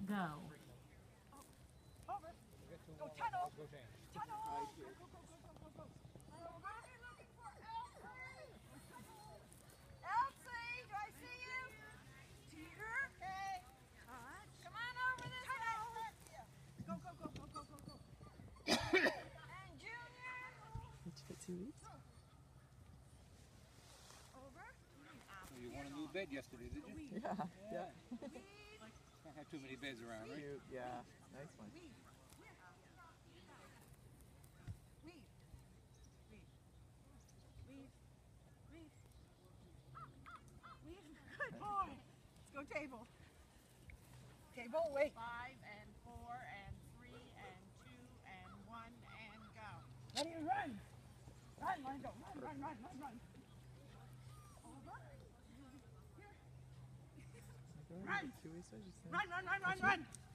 go. Over. Go tunnel. Tunnel. Go, go, go, go, go, go. Over. Looking for Elsie. Elsie, do I see you? Dear. Okay. Come on over this way. Go, go, go, go, go, go, go. And Junior. Did you get 2 weeks? Over. Well, you won a new bed yesterday, did you? Yeah. Can't have too many beds around, right? Cute, yeah. Nice one. Weave. Weave. Weave. Weave. Weave. Good boy. Let's go table. Table, wait. 5 and 4 and 3 and 2 and 1 and go. Ready to run. Run, let go. Run, run, run, run, run. Over. Here. Run. Run. 2 weeks, I just said. Run, run, run, run, run.